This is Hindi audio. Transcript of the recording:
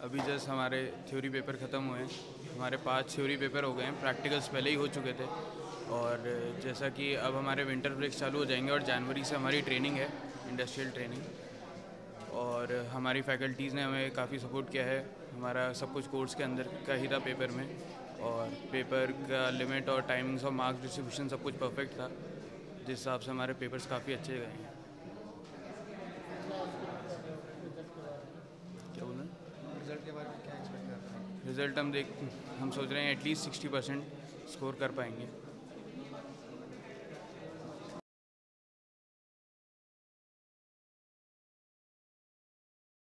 अभी जस्ट हमारे थ्योरी पेपर ख़त्म हुए हैं। हमारे 5 थ्योरी पेपर हो गए हैं, प्रैक्टिकल्स पहले ही हो चुके थे। और जैसा कि अब हमारे विंटर ब्रेक्स चालू हो जाएंगे और जनवरी से हमारी ट्रेनिंग है, इंडस्ट्रियल ट्रेनिंग। और हमारी फैकल्टीज़ ने हमें काफ़ी सपोर्ट किया है। हमारा सब कुछ कोर्स के अंदर का ही था पेपर में, और पेपर का लिमिट और टाइमिंग्स और मार्क्स डिस्ट्रीब्यूशन सब कुछ परफेक्ट था, जिस हिसाब से हमारे पेपर्स काफ़ी अच्छे गए हैं। क्या बोला? रिजल्ट के बारे में क्या एक्सपेक्ट कर रहे हैं? रिज़ल्ट हम सोच रहे हैं एटलीस्ट 60% स्कोर कर पाएंगे।